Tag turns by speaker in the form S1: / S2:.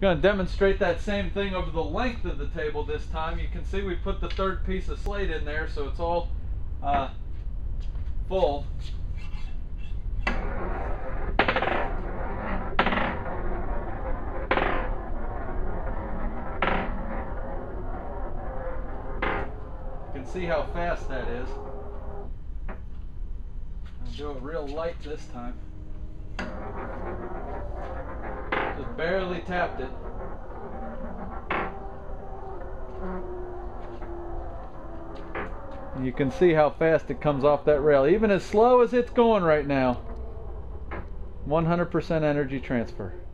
S1: Going to demonstrate that same thing over the length of the table this time. You can see we put the third piece of slate in there, so it's all full. You can see how fast that is. I'll do it real light this time. Just barely tapped it. You can see how fast it comes off that rail, even as slow as it's going right now. 100% energy transfer.